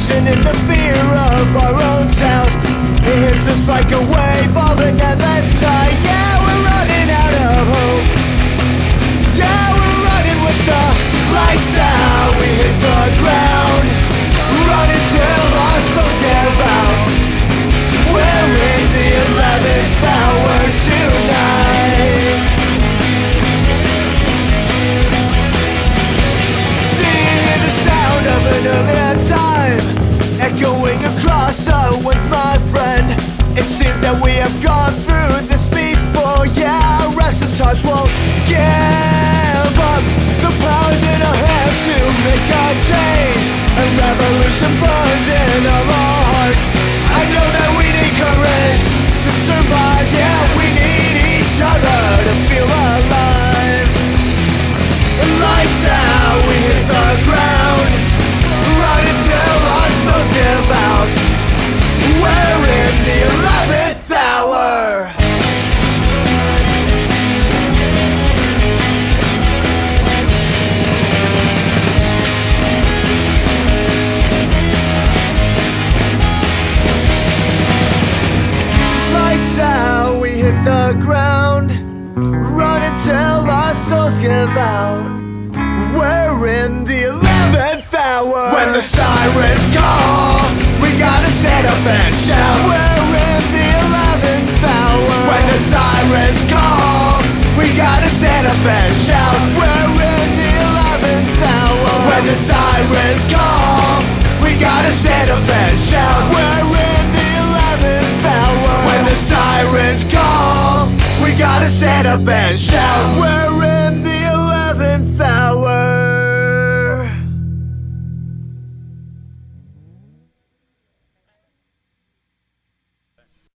isolation and the fear of our own town. It hits us like a wave of an endless tide. Yeah, we're running out of hope. Yeah, we're running with the lights out. We hit the ground, running till our souls give out. We're in the 11th hour tonight. Do you hear the sound of an earlier time echoing across our woods, my friend? It seems that we have gone through this before. Yeah, our restless hearts won't give up. The power's in our hands to make a change. A revolution burns in all our hearts. I know that we need courage to survive. Yeah, we need each other to feel alive. Lights out, we hit the ground, run until our souls give out. We're in the 11th hour. Lights out, we hit the ground, run until our souls give out. We're in the 11th hour. When the sirens call, we gotta stand up and shout. We're in the 11th hour. When the sirens call, we gotta stand up and shout. We're in the 11th hour. When the sirens call, we gotta stand up and shout. We're in the 11th hour. When the sirens call, we gotta stand up and shout. We're in the